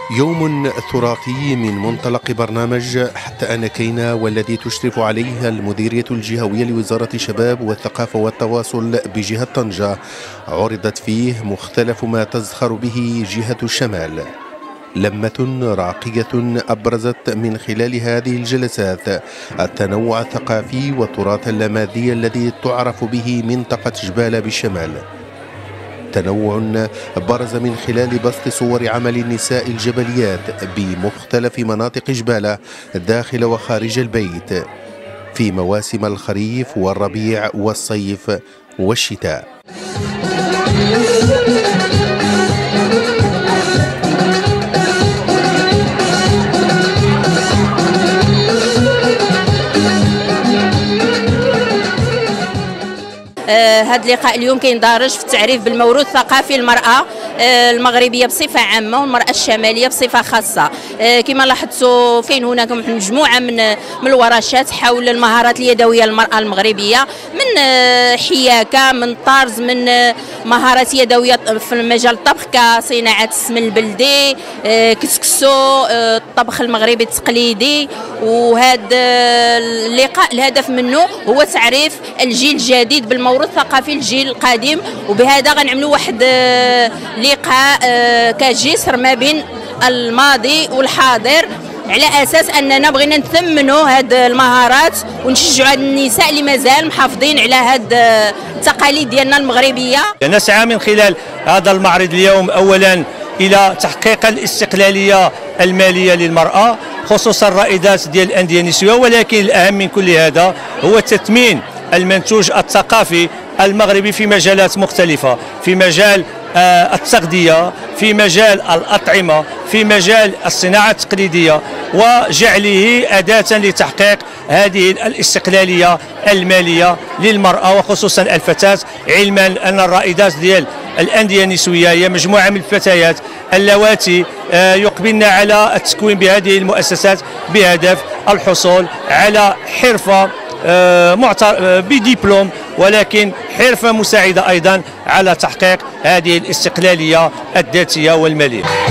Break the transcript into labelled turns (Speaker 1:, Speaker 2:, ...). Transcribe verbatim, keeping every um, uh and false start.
Speaker 1: يوم ثلاثي من منطلق برنامج حتى أنا كينا، والذي تشرف عليه المديرية الجهوية لوزارة الشباب والثقافة والتواصل بجهة طنجة. عرضت فيه مختلف ما تزخر به جهة الشمال، لمة راقية أبرزت من خلال هذه الجلسات التنوع الثقافي والتراث اللامادي الذي تعرف به منطقة جبالة بالشمال. تنوع برز من خلال بسط صور عمل النساء الجبليات بمختلف مناطق جبالة داخل وخارج البيت في مواسم الخريف والربيع والصيف والشتاء.
Speaker 2: هذا اللقاء اليوم كيندرج في التعريف بالموروث الثقافي للمرأة المغربية بصفة عامة والمرأة الشمالية بصفة خاصة. كما لاحظتوا كاين هناك مجموعة من من الورشات حول المهارات اليدوية للمرأة المغربية، من حياكة، من طرز، من مهارات يدوية في مجال الطبخ كصناعة السمن البلدي، كسكسو، الطبخ المغربي التقليدي. وهذا اللقاء الهدف منه هو تعريف الجيل الجديد بالموروث الثقافي للجيل القديم، وبهذا غنعملوا واحد لقاء كجسر ما بين الماضي والحاضر، على اساس اننا بغينا نثمنوا هاد المهارات ونشجعوا هاد النساء اللي مازال محافظين على هاد التقاليد ديالنا المغربيه.
Speaker 3: نسعى من خلال هذا المعرض اليوم اولا الى تحقيق الاستقلاليه الماليه للمراه، خصوصا الرائدات ديال الانديه النسويه، ولكن الاهم من كل هذا هو تثمين المنتوج الثقافي المغربي في مجالات مختلفه، في مجال التغذية، في مجال الأطعمة، في مجال الصناعة التقليدية، وجعله أداة لتحقيق هذه الاستقلالية المالية للمرأة وخصوصا الفتاة، علما أن الرائدات ديال الأندية النسوية هي مجموعة من الفتيات اللواتي يقبلن على التكوين بهذه المؤسسات بهدف الحصول على حرفة بدبلوم، ولكن حرفة مساعدة أيضا على تحقيق هذه الاستقلالية الذاتية والمالية.